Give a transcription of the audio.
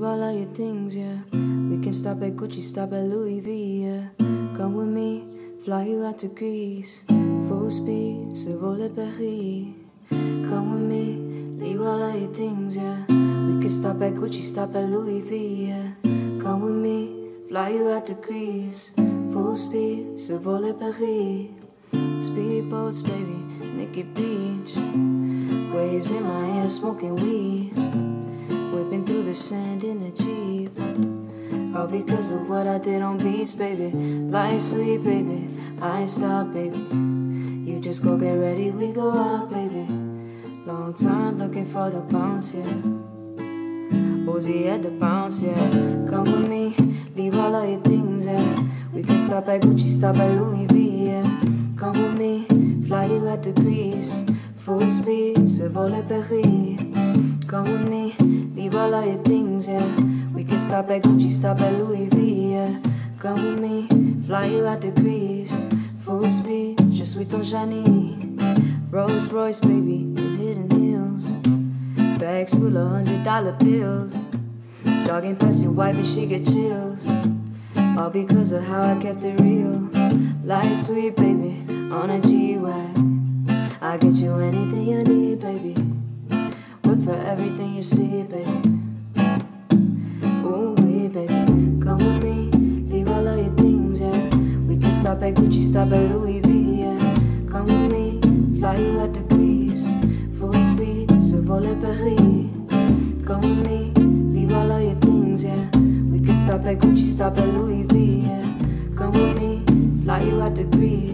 all of your things, yeah. We can stop at Gucci, stop at Louis V, yeah. Come with me, fly you out to Greece. Full speed, survol le Paris. Come with me, leave all of your things, yeah. We can stop at Gucci, stop at Louis V, yeah. Come with me, fly you out to Greece. Full speed, survol le Paris. Speedboats, baby, naked beach. Waves in my hair, smoking weed. Whipping through the sand in a Jeep. All because of what I did on beats, baby. Life's sweet, baby, I ain't stop, baby. You just go get ready, we go out, baby. Long time looking for the bounce, yeah. Ozzy at the bounce, yeah. Come with me, leave all of your things, yeah. We can stop at Gucci, stop at Louis V, yeah. Come with me, fly you out to Greece. Full speed, survol le Paris. Come with me, leave all of your things, yeah. We can stop at Gucci, stop at Louis V, yeah. Come with me, fly you out to Greece. Full speed, je suis ton Johnny. Rolls Royce, baby, with hidden heels. Bags full of $100 bills. Jogging past your wife and she get chills. All because of how I kept it real. Life's sweet, baby, on a G-Wagon. I'll get you anything you need, baby. Work for everything you see, baby. Ooh, wee, baby. Come with me, leave all of your things, yeah. We can stop at Gucci, stop at Louis V, yeah. Come with me, fly you out to Greece. Full speed, survol le Paris. Come with me, leave all of your things, yeah. We can stop at Gucci, stop at Louis V, yeah. Come with me, fly you out to Greece.